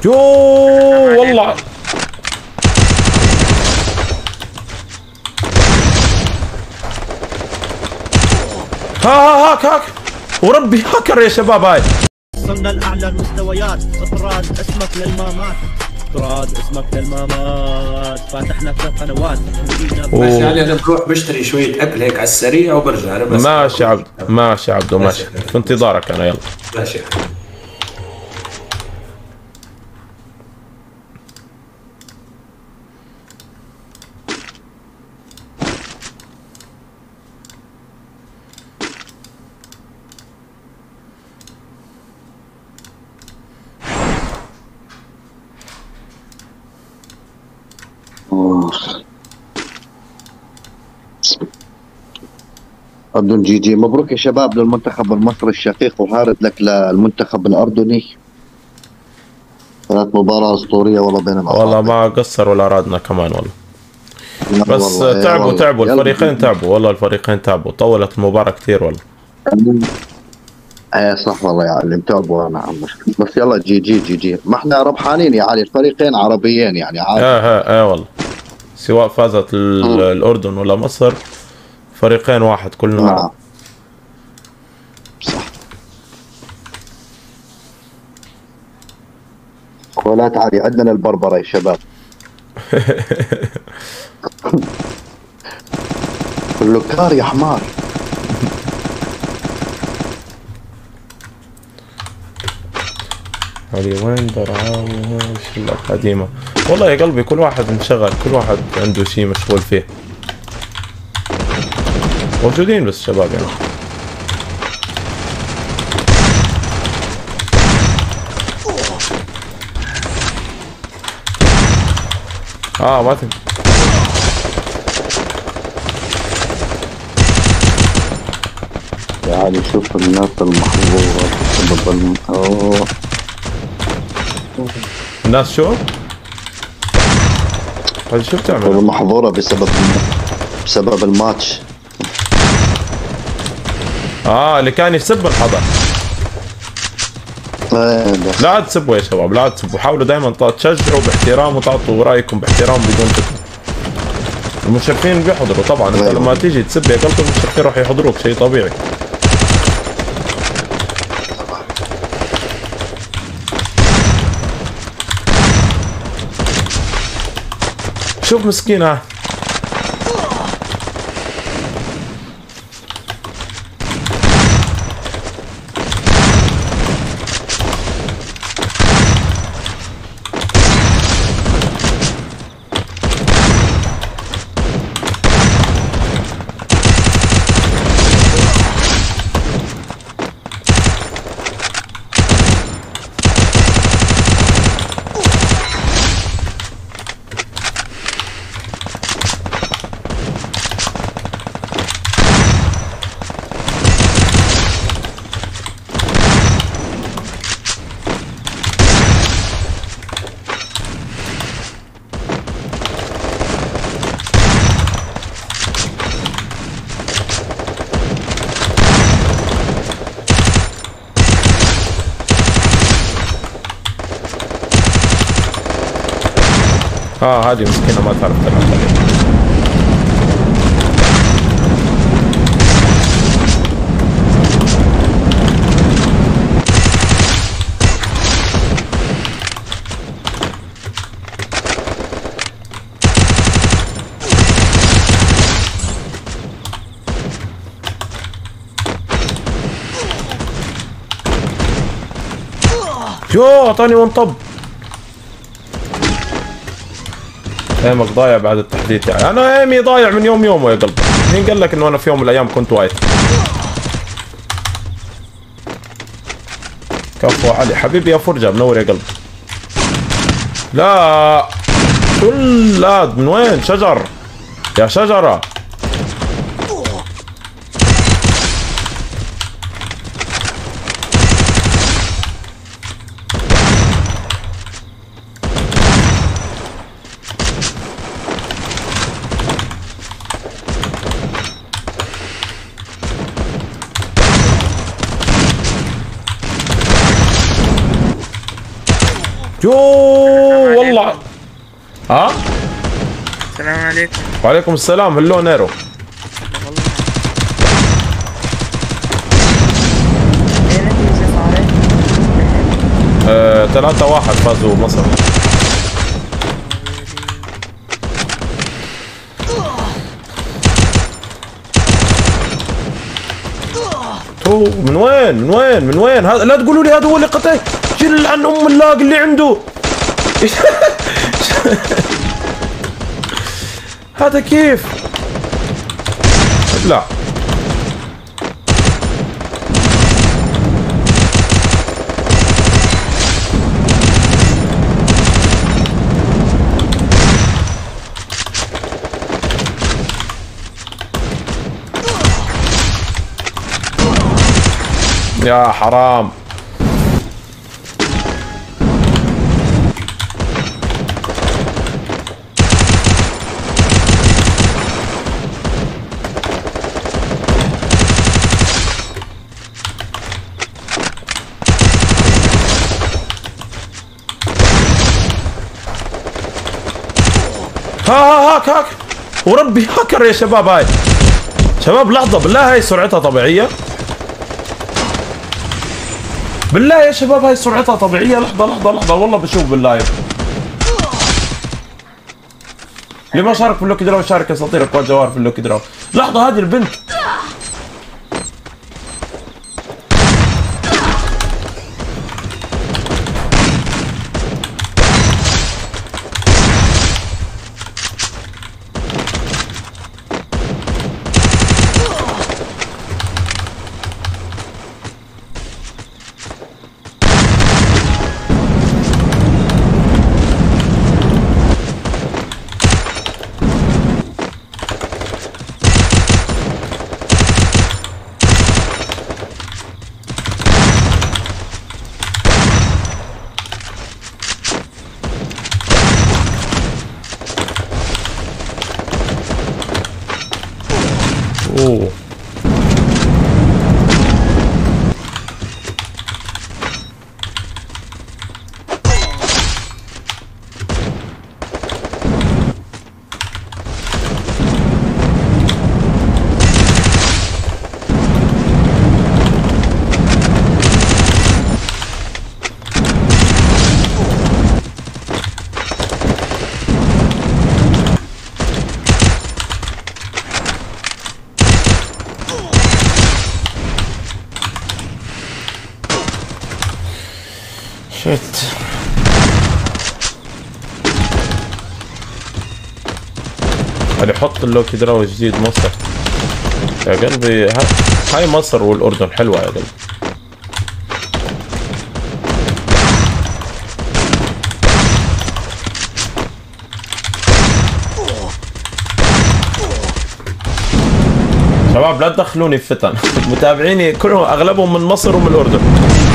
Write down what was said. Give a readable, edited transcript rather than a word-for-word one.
يو والله هاك وربي هاكر يا شباب. هاي وصلنا لأعلى المستويات. طراد اسمك للمامات، طراد اسمك للمامات. فاتحنا 3 قنوات. ماشي علي، انا بروح بشتري شوية اكل هيك على السريع وبرجع. انا بس ماشي عبد، ماشي عبدو، ماشي في انتظارك انا. يلا ماشي. أردن جي مبروك يا شباب للمنتخب المصري الشقيق، وهارد لك للمنتخب الأردني. كانت مباراة أسطورية والله بين الأصابع. والله ما قصر ولا رادنا كمان والله. بس والله تعبوا الفريقين تعبوا والله، الفريقين تعبوا، طولت المباراة كثير والله. ايه صح والله يا علي، تعبوا. انا عم بس يلا جي ما احنا ربحانين يا علي، الفريقين عربيين يعني عادي. ايه والله، سواء فازت الأردن ولا مصر، فريقين واحد كلنا عرب. صح. ولا عادي، عندنا البربرة يا شباب. كله كار يا حمار. هذه وين درعاوي الشلة القديمة. والله يا قلبي كل واحد انشغل، كل واحد عنده شيء مشغول فيه. موجودين بس شباب يعني. ما تم. يعني شوف الناس المحظوظة بسبب الناس شو؟ هذه شو بتعمل؟ المحظورة بسبب الماتش. اللي كان يسب الحضر. لا تسبوا يا شباب، لا تسبوا، حاولوا دائما تشجعوا باحترام وتعطوا رايكم باحترام بدون شكر. المشرفين بيحضروا طبعا، انت لما تيجي تسب يا قلبي المشرفين راح يحضروك، شيء طبيعي. شوف مسكينة. هذه مسكينة ما تعرف تلعب عليها. يو اعطاني منطب. ايمك ضايع بعد التحديث يعني. انا ايمي ضايع من يومه يا قلبي. مين قال لك انه انا في يوم من الايام كنت وايت؟ كفو علي حبيبي يا فرجة، منور يا قلبي. لا لا من وين؟ شجر يا شجرة. يو والله. ها؟ السلام عليكم. وعليكم السلام. هلو نيرو. ايه النتيجة صارت؟ 3-1 فازوا مصر. من وين من وين من وين؟ هذا لا تقولوا لي هذا هو اللي قتل. شيل عن ام اللاق اللي عنده. هذا كيف؟ لا يا حرام. هاك وربي هاكر يا شباب. هاي شباب لحظة بالله، هاي سرعتها طبيعية؟ بالله يا شباب هاي سرعتها طبيعية؟ لحظة والله بشوف باللايف. ليه ما شارك في اللوكي دراو؟ شارك اساطير اكواد جوار في اللوكي دراو. لحظة هذه البنت اوه. شت. اللي حط اللوكي دراو جديد مصر يا قلبي. هاي مصر والاردن حلوه يا قلبي. شباب لا تدخلوني في فتن. متابعيني كلهم اغلبهم من مصر ومن الاردن.